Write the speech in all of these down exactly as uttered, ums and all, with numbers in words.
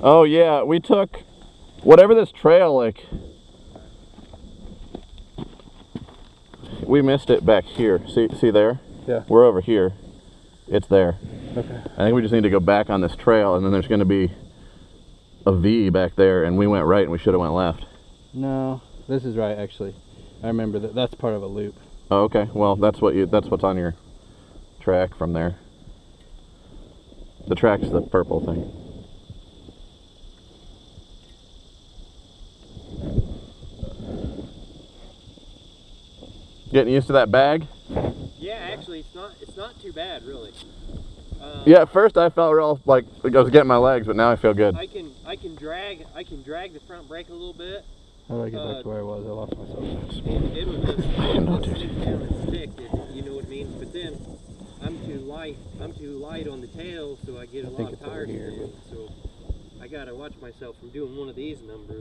Oh yeah, we took whatever this trail, like, we missed it back here. See, see there? Yeah. We're over here. It's there. Okay. I think we just need to go back on this trail, and then there's going to be a V back there, and we went right, and we should have went left. No, this is right actually. I remember that. That's part of a loop. Oh, okay. Well, that's what you. That's what's on your track from there. The track's the purple thing. Getting used to that bag? Yeah, actually, it's not. It's not too bad, really. Um, Yeah, at first I felt real like I was getting my legs, but now I feel good. I can. I can drag. I can drag the front brake a little bit. How do I get Uh, back to where I was? I lost myself. It was just, it was just sink down and stick. It, you know what I mean? But then I'm too light. I'm too light on the tail, so I get a I lot think of it's over tires here, in. So I gotta watch myself from doing one of these numbers.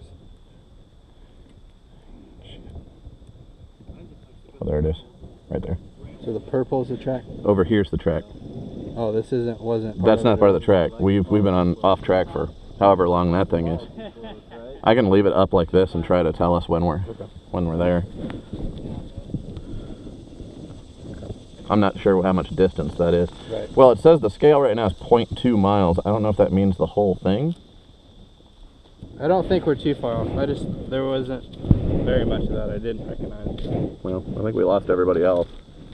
Oh, there it is, right there. So the purple is the track. Over here's the track. Oh, this isn't. Wasn't. Part That's of not it part of the track. We've we've been on off track for however long that thing is. I can leave it up like this and try to tell us when we're when we're there. I'm not sure how much distance that is. Right. Well, it says the scale right now is zero point two miles. I don't know if that means the whole thing. I don't think we're too far off. I just there wasn't very much of that I didn't recognize. Well, I think we lost everybody else.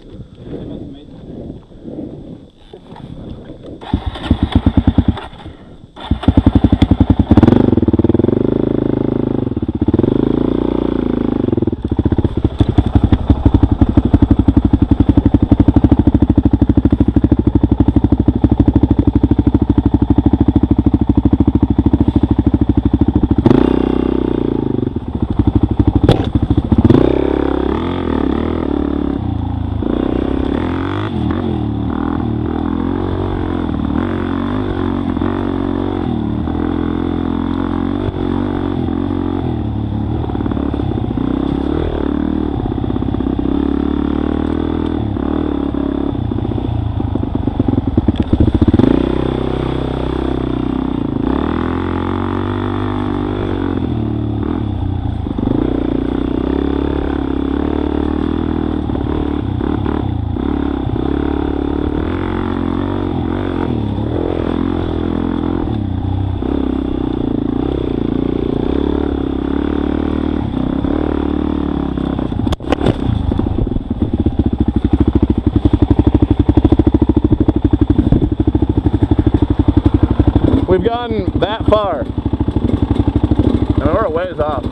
We've gotten that far, and we're a ways off.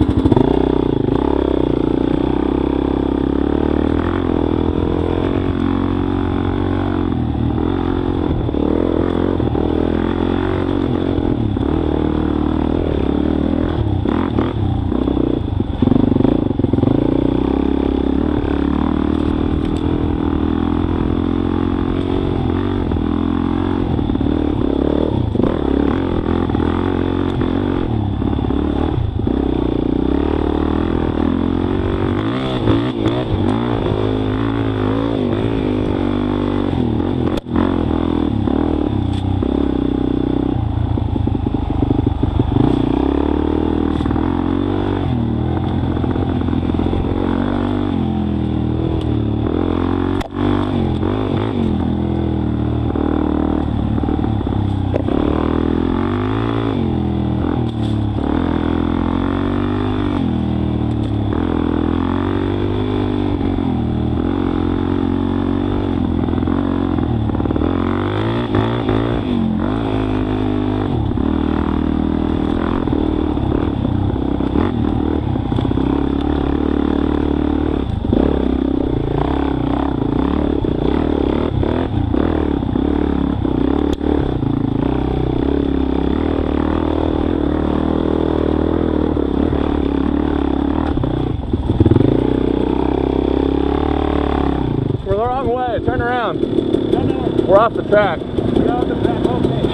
Turn around. No, no. We're off the track. We're off the track. Okay.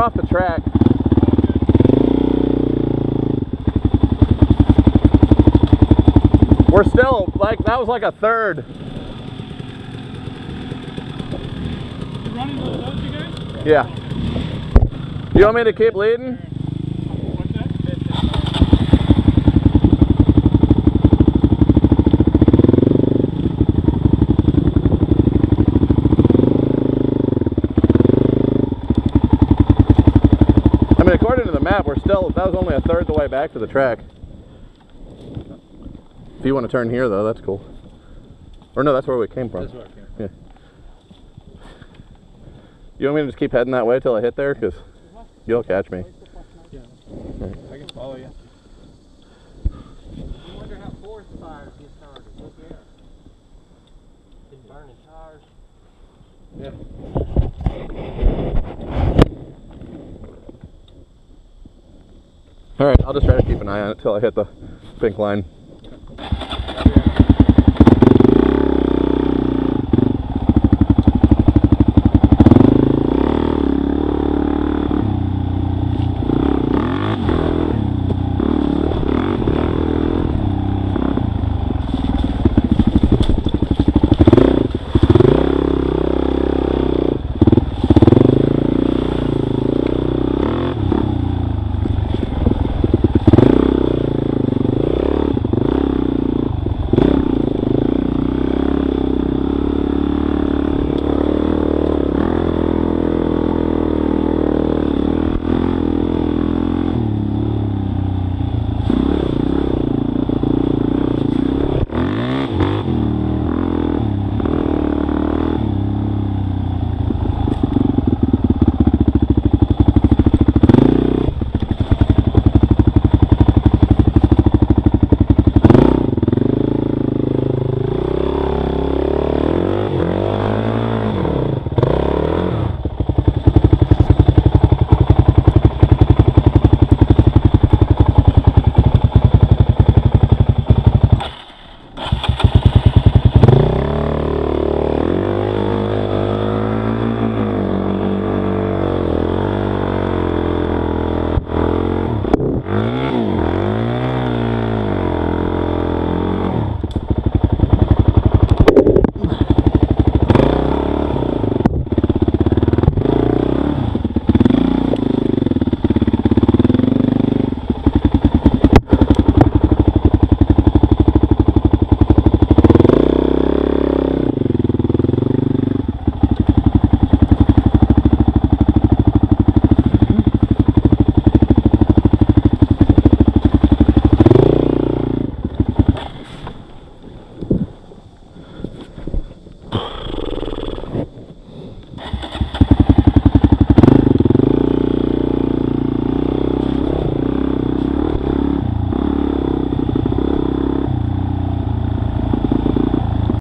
off the track. We're still, like, that was like a third. You running those loads, you guys? Yeah. You want me to keep leading? What's that? I mean, according to the map, we're still, that was only a third the way back to the track. If you want to turn here, though, that's cool. Or no, that's where we came from. That's where I came from. Yeah. You want me to just keep heading that way till I hit there? Because you'll catch me. Yeah. I can follow you. You wonder how forest fires get started. Look here. Been burning tires. Yeah. All right, I'll just try to keep an eye on it till I hit the pink line.